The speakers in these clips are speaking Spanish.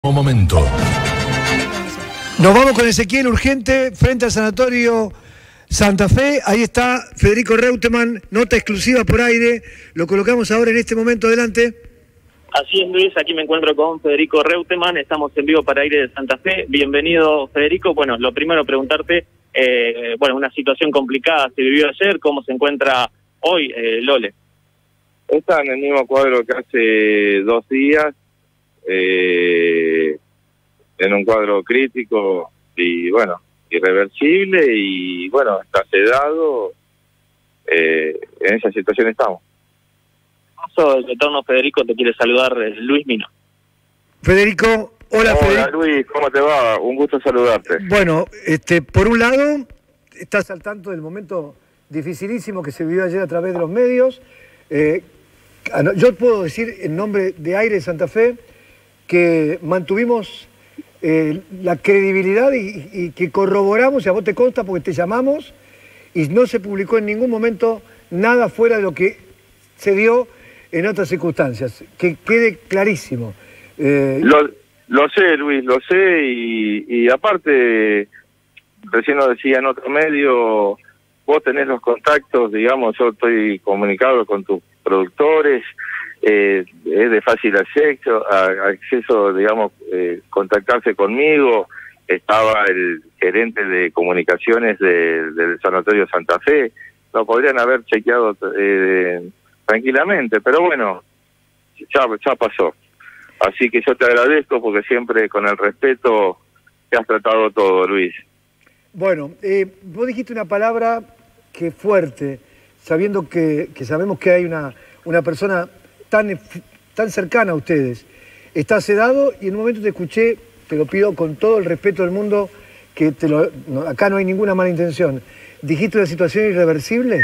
Momento. Nos vamos con Ezequiel urgente frente al Sanatorio Santa Fe. Ahí está Federico Reutemann, nota exclusiva por aire. Lo colocamos ahora en este momento. Adelante. Así es, Luis, aquí me encuentro con Federico Reutemann, estamos en vivo para Aire de Santa Fe. Bienvenido, Federico. Bueno, lo primero preguntarte, una situación complicada se vivió ayer, ¿cómo se encuentra hoy Lole? Está en el mismo cuadro que hace 2 días, en un cuadro crítico y irreversible y está sedado. En esa situación estamos. El retorno, Federico, te quiere saludar Luis Mino. Federico, hola. Hola Federico. Luis, ¿cómo te va? Un gusto saludarte. Bueno, por un lado, estás al tanto del momento dificilísimo que se vivió ayer a través de los medios. Yo puedo decir en nombre de Aire de Santa Fe que mantuvimos la credibilidad y que corroboramos, y a vos te consta porque te llamamos, y no se publicó en ningún momento nada fuera de lo que se dio en otras circunstancias. Que quede clarísimo. Lo sé, Luis, lo sé, y aparte, recién lo decía en otro medio, vos tenés los contactos, digamos, yo estoy comunicado con tus productores, es de fácil acceso, digamos, contactarse conmigo. Estaba el gerente de comunicaciones del Sanatorio Santa Fe, lo podrían haber chequeado tranquilamente, pero bueno, ya pasó. Así que yo te agradezco porque siempre con el respeto te has tratado todo, Luis. Bueno, vos dijiste una palabra que es fuerte, sabiendo que sabemos que hay una persona tan cercana a ustedes. Está sedado y en un momento te escuché, te lo pido con todo el respeto del mundo, que acá no hay ninguna mala intención. ¿Dijiste una situación irreversible?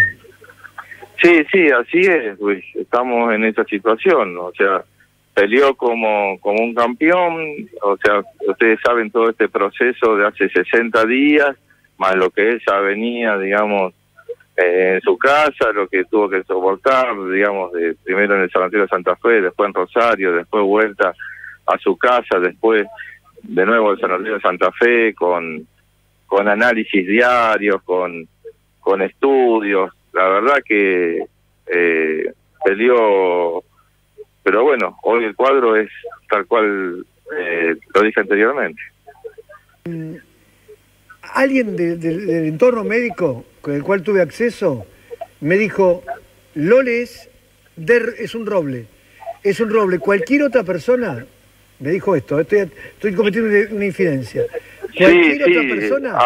Sí, así es, Luis. Estamos en esa situación, o sea, peleó como un campeón, o sea, ustedes saben todo este proceso de hace 60 días, más lo que ella venía, digamos, en su casa, lo que tuvo que soportar, digamos, primero en el Sanatorio de Santa Fe, después en Rosario, después vuelta a su casa, después de nuevo al Sanatorio de Santa Fe, con análisis diarios, con estudios. La verdad que peleó, pero bueno, hoy el cuadro es tal cual lo dije anteriormente. Alguien del entorno médico con el cual tuve acceso me dijo: Lole es un roble, es un roble. Cualquier otra persona, me dijo esto, estoy cometiendo una infidencia. Cualquier otra persona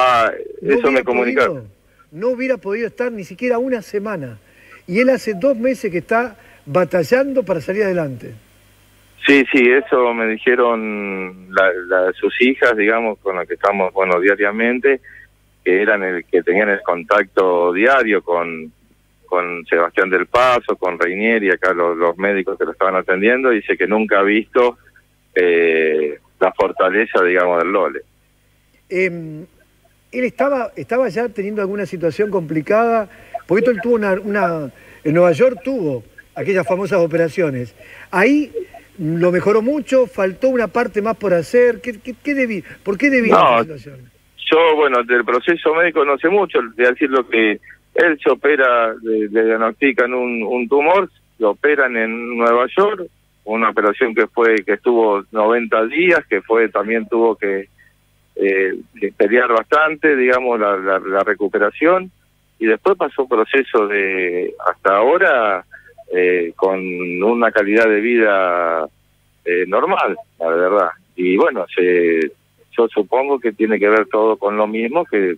no hubiera podido estar ni siquiera una semana. Y él hace 2 meses que está batallando para salir adelante. Sí, eso me dijeron sus hijas, digamos, con las que estamos, diariamente, que eran el que tenían el contacto diario con Sebastián del Paso, con Reinier y acá los médicos que lo estaban atendiendo. Dice que nunca ha visto la fortaleza, digamos, del Lole. Él estaba ya teniendo alguna situación complicada, porque él tuvo en Nueva York tuvo aquellas famosas operaciones. Ahí lo mejoró mucho, faltó una parte más por hacer. ¿Por qué debido a la situación? Yo, del proceso médico no sé mucho, de decir lo que él se opera, le diagnostican un tumor, lo operan en Nueva York, una operación que estuvo 90 días, también tuvo que pelear bastante, digamos, la recuperación, y después pasó un proceso de, hasta ahora, con una calidad de vida normal, la verdad. Y bueno, yo supongo que tiene que ver todo con lo mismo, que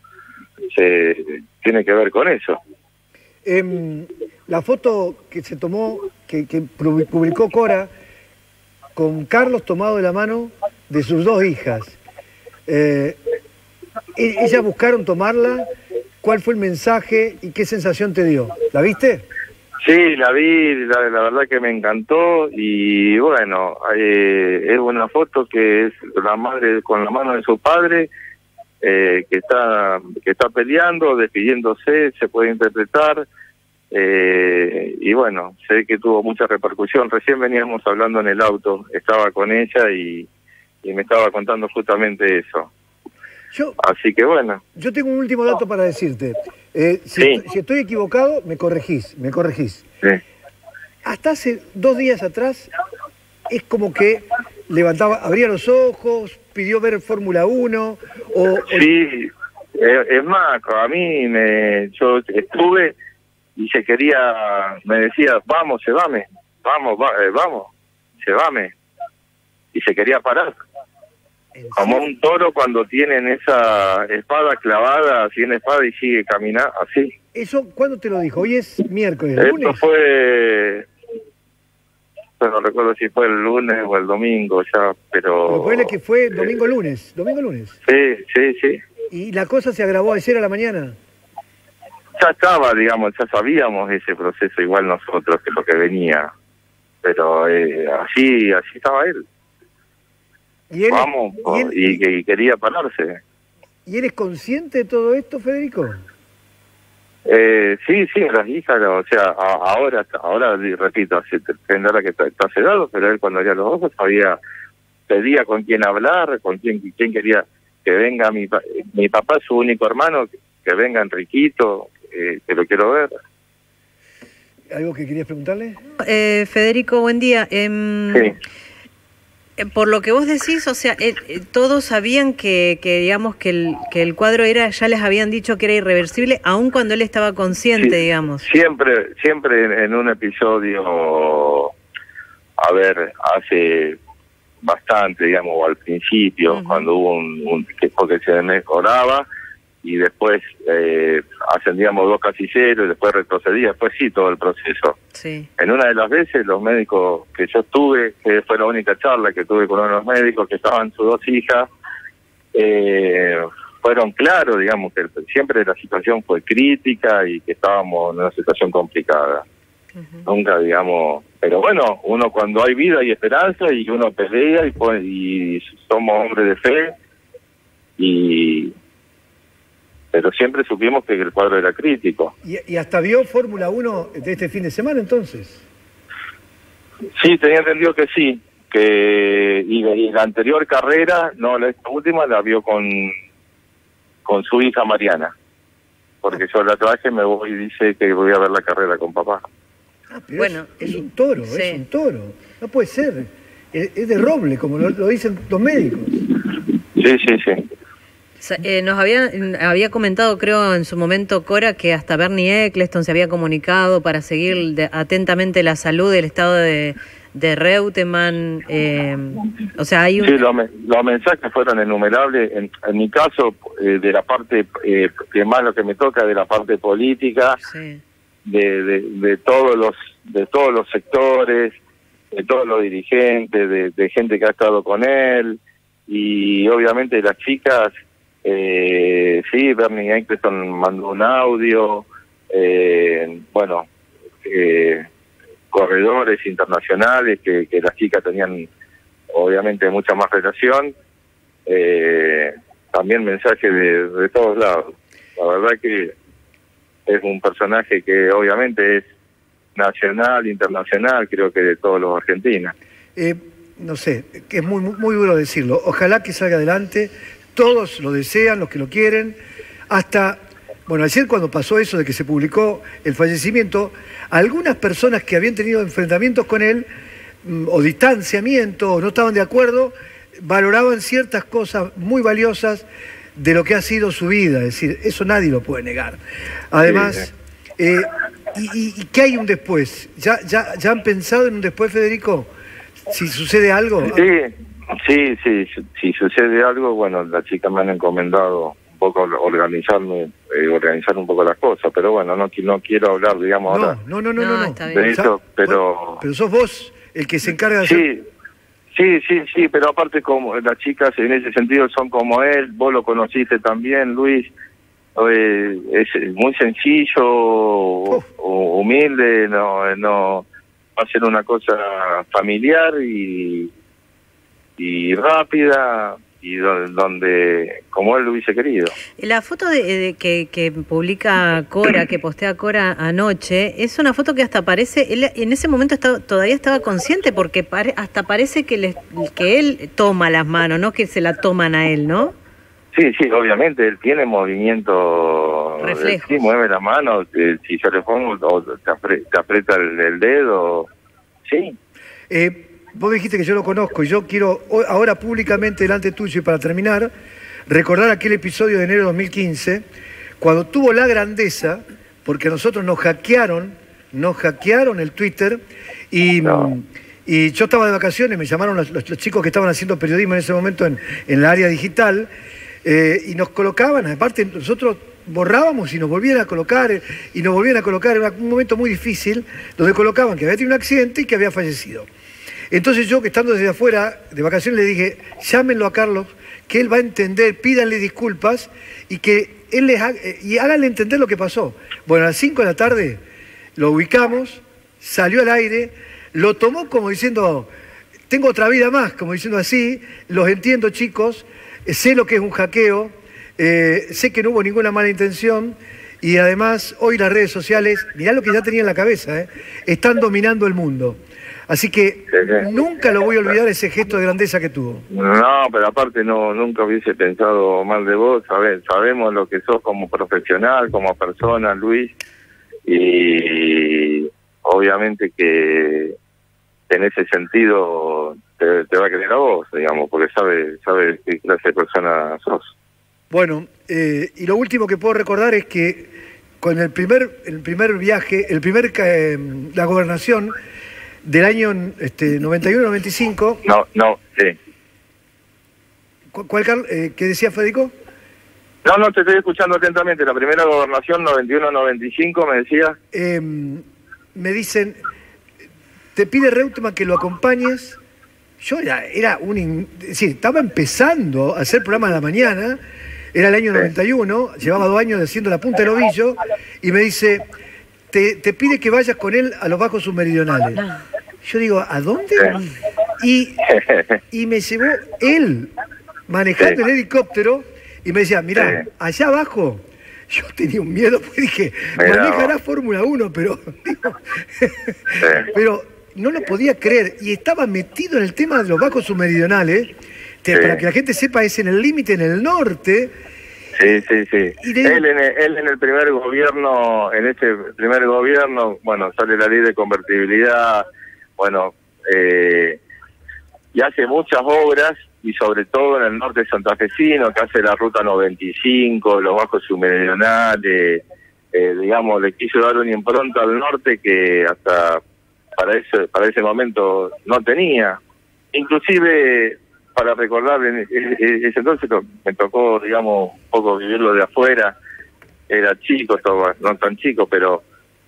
tiene que ver con eso. La foto que se tomó, que publicó Cora, con Carlos tomado de la mano de sus 2 hijas. Ellas buscaron tomarla. ¿Cuál fue el mensaje y qué sensación te dio? ¿La viste? Sí, la vi, la verdad que me encantó, y es una foto que es la madre con la mano de su padre, que está peleando, despidiéndose, se puede interpretar, y sé que tuvo mucha repercusión. Recién veníamos hablando en el auto, estaba con ella y y me estaba contando justamente eso. Así que bueno. Yo tengo un último dato para decirte. Si estoy equivocado, me corregís. Sí. Hasta hace 2 días atrás es como que abría los ojos, pidió ver Fórmula 1 Sí, es más, a mí yo estuve y me decía, vamos, llévame, vamos, llévame, y se quería parar. Como un toro cuando tienen esa espada clavada, así en espada y sigue caminando, así. ¿Eso cuándo te lo dijo? Hoy es miércoles, Esto lunes. No recuerdo si fue el lunes o el domingo ya, pero... Recuerda que fue domingo-lunes. Sí. ¿Y la cosa se agravó ayer a la mañana? Ya estaba, digamos, ya sabíamos ese proceso igual nosotros que lo que venía, pero así estaba él. Y quería pararse. ¿Y él es consciente de todo esto, Federico? Sí, las hijas, o sea, ahora repito, tendrá que está sedado, pero él cuando abría los ojos pedía con quién hablar, con quién quería que venga mi papá, su único hermano, que venga Enriquito, que lo quiero ver. ¿Algo que querías preguntarle? Federico, buen día. Sí. Por lo que vos decís, o sea, todos sabían que digamos, que el cuadro ya les habían dicho que era irreversible, aun cuando él estaba consciente, digamos. Siempre en un episodio, hace bastante, digamos, o al principio, cuando hubo porque se mejoraba, y después ascendíamos 2 casilleros y después retrocedía, después sí, todo el proceso. Sí. En una de las veces los médicos que yo tuve, que fue la única charla que tuve con uno de los médicos, que estaban sus 2 hijas, fueron claros, digamos, que siempre la situación fue crítica y que estábamos en una situación complicada. Nunca, digamos, pero bueno, uno cuando hay vida y esperanza y uno pelea y somos hombres de fe pero siempre supimos que el cuadro era crítico. ¿Y hasta vio Fórmula 1 de este fin de semana, entonces? Sí, tenía entendido que sí, y la anterior carrera, no, esta última la vio con su hija Mariana, porque yo la traje, me voy y dice que voy a ver la carrera con papá. Pero bueno, es un toro, sí. Es un toro, no puede ser, es de roble, como lo dicen los médicos. Sí. Nos había comentado, creo, en su momento, Cora, que hasta Bernie Eccleston se había comunicado para seguir atentamente la salud del estado de Reutemann. O sea, hay un... Sí, los mensajes fueron innumerables. En mi caso, de la parte, que más lo que me toca, de la parte política, sí. de todos los sectores, de todos los dirigentes, de gente que ha estado con él, y obviamente las chicas... sí, Bernie Eccleston mandó un audio, corredores internacionales que las chicas tenían obviamente mucha más relación, también mensajes de todos lados. La verdad que es un personaje que obviamente es nacional, internacional, creo que de todos los argentinos. No sé, que es muy duro decirlo. Ojalá que salga adelante. Todos lo desean, los que lo quieren. Hasta, ayer cuando pasó eso de que se publicó el fallecimiento, algunas personas que habían tenido enfrentamientos con él, o distanciamiento, o no estaban de acuerdo, valoraban ciertas cosas muy valiosas de lo que ha sido su vida. Es decir, eso nadie lo puede negar. Además, ¿y qué hay un después? ¿Ya han pensado en un después, Federico? Si sucede algo... Sí, si sucede algo, bueno, las chicas me han encomendado un poco organizar un poco las cosas, pero bueno, no quiero hablar, digamos, ahora de eso, pero sos vos el que se encarga de hacer... Sí, pero aparte como las chicas en ese sentido son como él, vos lo conociste también, Luis, es muy sencillo, humilde, no va a ser una cosa familiar y rápida, donde como él lo hubiese querido. La foto que publica Cora, que postea Cora anoche, es una foto que hasta parece, él en ese momento todavía estaba consciente, porque hasta parece que él toma las manos, no que se la toman a él, ¿no? Sí, obviamente él tiene movimiento, sí, mueve la mano, si yo le pongo o te aprieta el dedo, sí. Vos dijiste que yo lo conozco y yo quiero ahora públicamente delante tuyo y para terminar, recordar aquel episodio de enero de 2015, cuando tuvo la grandeza, porque a nosotros nos hackearon el Twitter y yo estaba de vacaciones, me llamaron los chicos que estaban haciendo periodismo en ese momento en la área digital y nos colocaban, aparte nosotros borrábamos y nos volvían a colocar era un momento muy difícil donde colocaban que había tenido un accidente y que había fallecido. Entonces yo, que estando desde afuera de vacaciones, le dije, llámenlo a Carlos, que él va a entender, pídanle disculpas y que él y háganle entender lo que pasó. Bueno, a las 5 de la tarde lo ubicamos, salió al aire, lo tomó como diciendo, tengo otra vida más, como diciendo así, los entiendo chicos, sé lo que es un hackeo, sé que no hubo ninguna mala intención y además hoy las redes sociales, mirá lo que ya tenía en la cabeza, están dominando el mundo. Así que nunca lo voy a olvidar ese gesto de grandeza que tuvo. No, pero aparte nunca hubiese pensado mal de vos. Sabemos lo que sos como profesional, como persona, Luis, y obviamente que en ese sentido te va a querer a vos, digamos, porque sabe qué clase de persona sos. Bueno, y lo último que puedo recordar es que con el primer viaje, la gobernación del año 91-95... sí. ¿Cuál, qué decía Federico? No, te estoy escuchando atentamente. La primera gobernación, 91-95, me decía. Me dicen, te pide Reutemann que lo acompañes. Yo estaba empezando a hacer programa de la mañana, era el año 91, llevaba 2 años haciendo la punta del ovillo, y me dice, te pide que vayas con él a los bajos submeridionales. Yo digo, ¿a dónde? Y me llevó él manejando el helicóptero y me decía, mirá, allá abajo, yo tenía un miedo, porque dije, manejará Fórmula 1, pero no lo podía creer. Y estaba metido en el tema de los bajos submeridionales, para que la gente sepa, es en el límite, en el norte. Sí. Él en el primer gobierno, bueno, sale la ley de convertibilidad, bueno, y hace muchas obras, y sobre todo en el norte santafesino, que hace la ruta 95, los bajos submeridionales, digamos, le quiso dar una impronta al norte que hasta para ese momento no tenía. Inclusive, para recordar, en ese entonces me tocó, digamos, un poco vivirlo de afuera, era chico, no tan chico, pero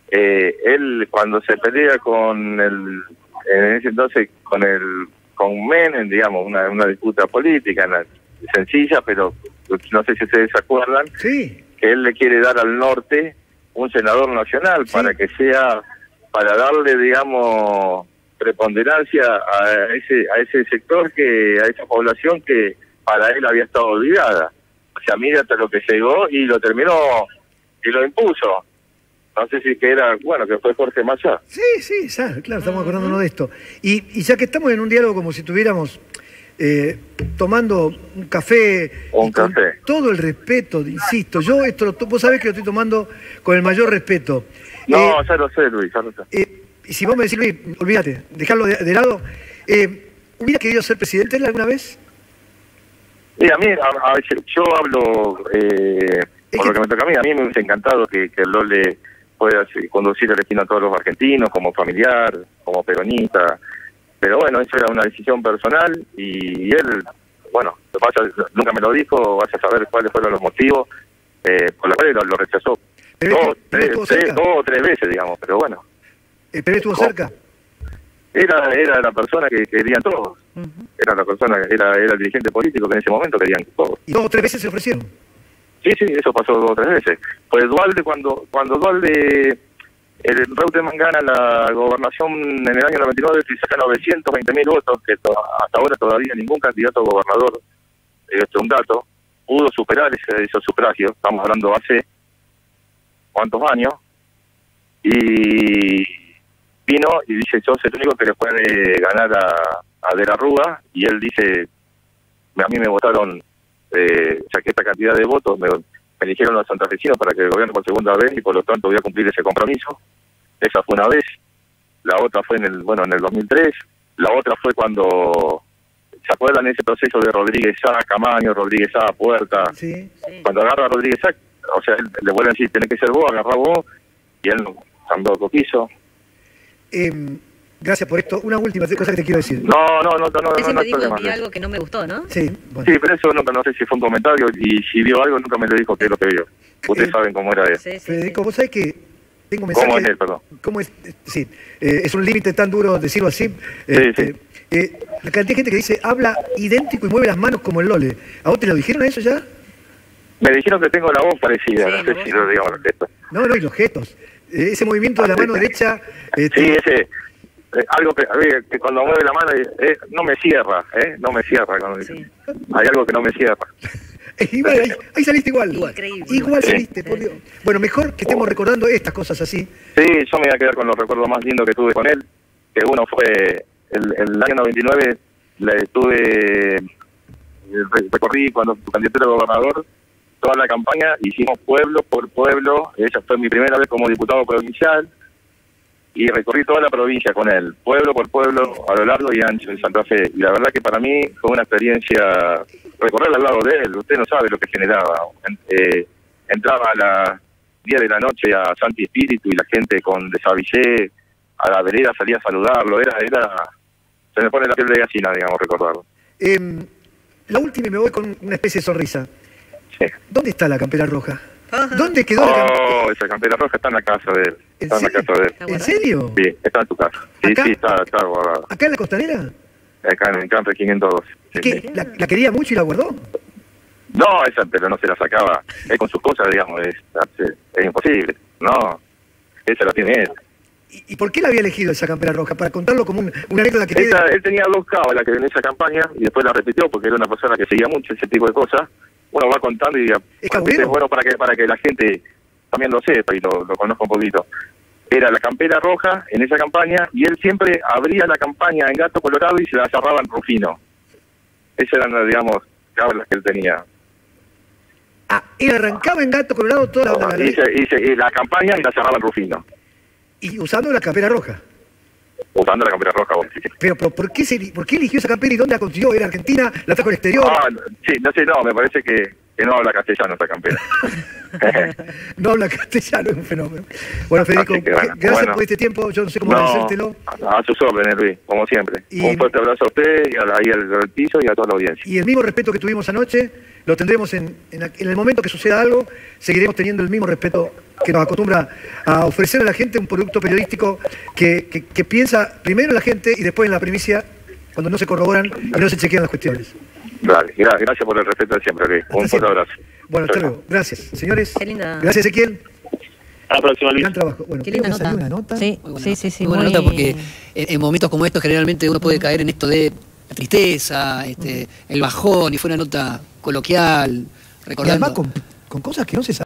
él cuando se pelea en ese entonces con Menem, digamos, una disputa política sencilla, pero no sé si ustedes se acuerdan, que él le quiere dar al norte un senador nacional para darle, digamos, preponderancia a ese sector, a esa población que para él había estado olvidada. O sea, mira hasta lo que llegó y lo terminó y lo impuso. No sé si que fue Jorge Massa. Sí, claro, estamos acordándonos de esto. Y ya que estamos en un diálogo como si estuviéramos tomando un café, con todo el respeto, insisto, yo vos sabés que lo estoy tomando con el mayor respeto. No, ya lo sé, Luis, ya lo sé. Y si vos me decís, Luis, olvídate, dejarlo de lado, ¿hubiera querido ser presidente él alguna vez? Mira, a veces yo hablo por lo que me toca a mí me hubiese encantado que el Lole pueda conducir el destino a todos los argentinos, como familiar, como peronista, pero bueno, eso era una decisión personal y él, bueno, nunca me lo dijo, vas a saber cuáles fueron los motivos por los cuales lo rechazó. Dos o tres veces, digamos, pero bueno. ¿Pero estuvo cerca? Era la persona que querían todos. Era la persona, era el dirigente político que en ese momento querían todos. ¿Y 2 o 3 veces se ofrecieron? Sí, eso pasó 2 o 3 veces. Pues Dualde, cuando Reutemann gana la gobernación en el año 99 y saca 920.000 votos, que hasta ahora todavía ningún candidato a gobernador un dato, pudo superar esos sufragios, estamos hablando hace cuántos años, y vino y dice, yo soy el único que le puede ganar a De la Rúa, y él dice, a mí me votaron, saqué esta cantidad de votos, me eligieron los santafesinos para que gobierne por segunda vez, y por lo tanto voy a cumplir ese compromiso. Esa fue una vez, la otra fue en el 2003, la otra fue cuando, ¿se acuerdan ese proceso de Rodríguez Sá, Camaño, Rodríguez Sá, Puerta? Sí. Cuando agarra a Rodríguez Sá, o sea, le vuelven a decir, tenés que ser vos, agarrá vos, y él tampoco quiso. Gracias por esto. Una última cosa que te quiero decir. No Ese me hay dijo, problema. vi algo que no me gustó, ¿no? Sí, bueno. Sí, pero eso nunca, no sé si fue un comentario, y si vio algo nunca me lo dijo qué es lo que vio. Ustedes saben cómo era él. Sí, sí, Federico, sí. vos sabés que tengo mensajes... ¿Cómo es él, perdón? ¿Cómo es? Sí, es un límite tan duro decirlo así. Sí. La cantidad de gente que dice, habla idéntico y mueve las manos como el Lole. ¿A vos te lo dijeron eso ya? Me dijeron que tengo la voz parecida, Sí, no sé la si voz. lo digamos los gestos. No, y los gestos. Ese movimiento de la mano derecha... Sí, ese... algo que cuando mueve la mano no me cierra, no me cierra. Sí. Hay algo que no me cierra. Igual, ahí saliste igual. Increíble. Igual Sí. saliste, por Dios. Bueno, mejor que estemos recordando estas cosas así. Sí, yo me voy a quedar con los recuerdos más lindos que tuve con él, que uno fue el año 99, recorrí cuando su candidatura a gobernador, toda la campaña, hicimos pueblo por pueblo, esa fue mi primera vez como diputado provincial, y recorrí toda la provincia con él, pueblo por pueblo, a lo largo y ancho de Santa Fe. Y la verdad que para mí fue una experiencia recorrer al lado de él. Usted no sabe lo que generaba. Entraba a las 10 de la noche a Santi Espíritu y la gente con desabillé a la vereda salía a saludarlo. Se me pone la piel de gallina, digamos, recordarlo. La última y me voy con una especie de sonrisa. Sí. ¿Dónde está la campera roja? ¿Dónde quedó la campera? Esa campera roja está en la casa de él. Está en la casa de él. ¿En serio? Sí, está en tu casa. Sí, ¿Acá? sí, está guardada. ¿Acá en la costanera? Acá en el Campo 502. Sí, ¿Qué? sí. ¿La quería mucho y la guardó? No, esa, pero no se la sacaba. Él con sus cosas, digamos, es imposible. No, esa la tiene él. ¿Y por qué la había elegido esa campera roja? Para contarlo como una anécdota que tiene... Él tenía 2 cábalas que en esa campaña y después la repitió porque era una persona que seguía mucho ese tipo de cosas. Uno va contando y ¿Es cabulero? es bueno para que la gente también lo sepa y lo conozca un poquito. Era la campera roja en esa campaña y él siempre abría la campaña en Gato Colorado y se la cerraba en Rufino. Esas eran, digamos, cábalas que él tenía. Ah, él arrancaba en Gato Colorado toda Hice la campaña y la cerraba en Rufino. y usando la campera roja. Usando la campera roja, sí. Pero ¿por qué eligió esa campera y dónde la consiguió? ¿Era Argentina? ¿La trajo al exterior? Sí, no sé, me parece que no habla castellano esa campera. No habla castellano, es un fenómeno. Bueno, Federico, Así que bueno, gracias por este tiempo. Yo no sé cómo agradecértelo. A sus órdenes, Luis, como siempre. Un fuerte abrazo a usted y ahí al piso y a toda la audiencia. Y el mismo respeto que tuvimos anoche, lo tendremos en el momento que suceda algo, seguiremos teniendo el mismo respeto que nos acostumbra a ofrecer a la gente un producto periodístico que piensa primero en la gente y después en la primicia, cuando no se corroboran y no se chequean las cuestiones. Dale, gracias por el respeto de siempre, Luis. Un fuerte abrazo. Bueno, hasta luego. Gracias, señores. Qué linda. Gracias, Ezequiel. A la próxima, Luis. Gran trabajo. Bueno, Qué linda creo que salió nota. una nota. Sí, Muy buena sí. Muy buena muy- nota porque en momentos como estos generalmente uno puede caer en esto de la tristeza, el bajón, y fue una nota coloquial, Y recordando. además con cosas que no se saben.